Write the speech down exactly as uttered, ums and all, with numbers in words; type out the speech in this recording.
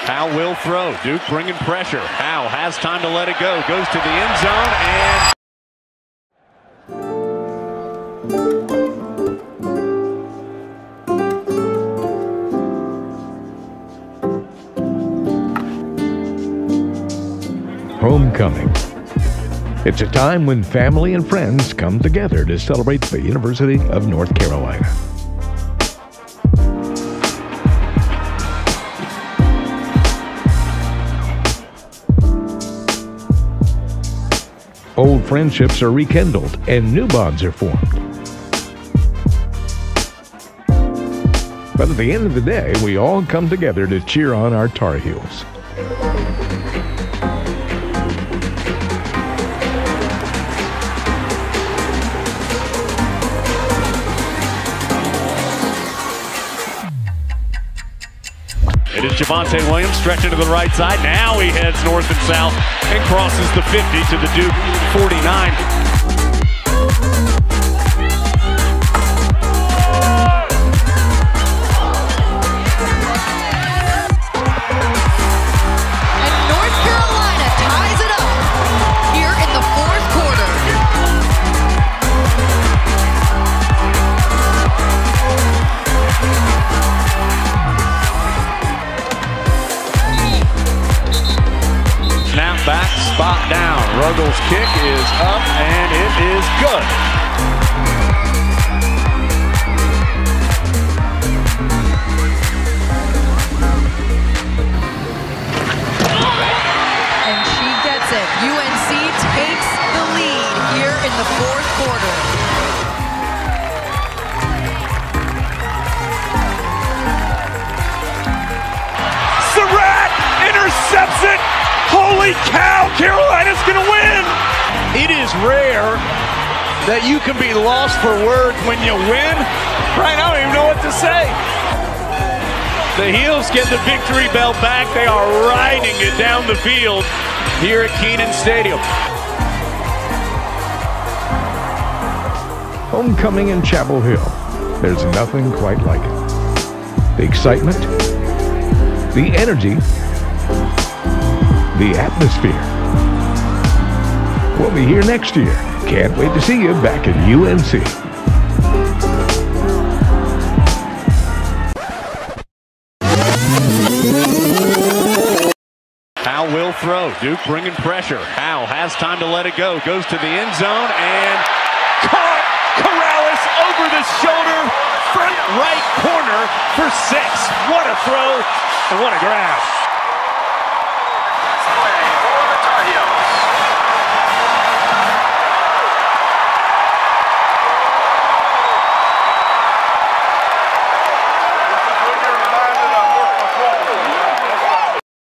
Howe will throw. Duke bringing pressure. Howe has time to let it go. Goes to the end zone and... Homecoming. It's a time when family and friends come together to celebrate the University of North Carolina. Old friendships are rekindled and new bonds are formed. But at the end of the day, we all come together to cheer on our Tar Heels. It is Javonte Williams stretching to the right side. Now he heads north and south and crosses the fifty to the Duke forty-nine. And North Carolina ties it up here in the fourth quarter. Snap back, spot down. Ruggles' kick is up, and it is good. And she gets it. U N C takes the lead here in the fourth quarter. Surratt intercepts it. Holy cow, Carolina's going to win. It is rare that you can be lost for words when you win. Right now, I don't even know what to say. The Heels get the victory bell back. They are riding it down the field here at Kenan Stadium. Homecoming in Chapel Hill. There's nothing quite like it. The excitement, the energy, the atmosphere. We'll be here next year. Can't wait to see you back at U N C. Howe will throw. Duke bringing pressure. Howe has time to let it go. Goes to the end zone and caught. Corrales over the shoulder. Front right corner for six. What a throw and what a grab.